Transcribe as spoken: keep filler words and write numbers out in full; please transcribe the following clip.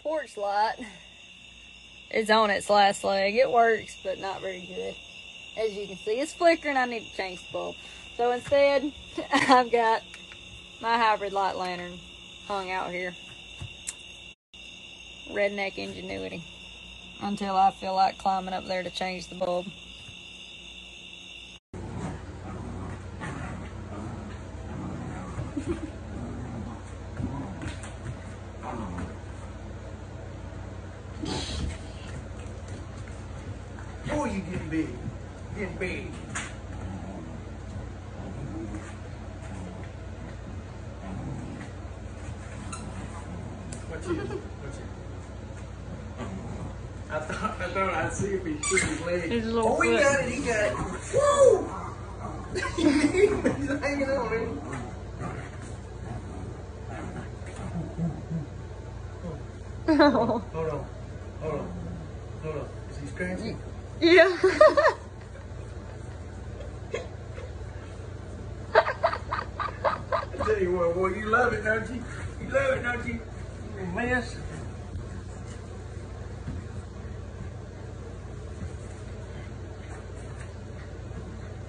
porch light is on its last leg. It works, but not very good. As you can see, it's flickering. I need to change the bulb. So instead, I've got my hybrid light lantern hung out here. Redneck ingenuity. Until I feel like climbing up there to change the bulb. Oh, you getting big. Getting big. What's it? What's it? I thought, I thought I'd see if he shook his leg. His little Oh, he foot. got it, he got it. Woo! He's hanging on it. Hold on, hold on, hold on, hold on. Is he scratching? Yeah. I tell you what, boy, you love it, don't you? You love it, don't you? You mess.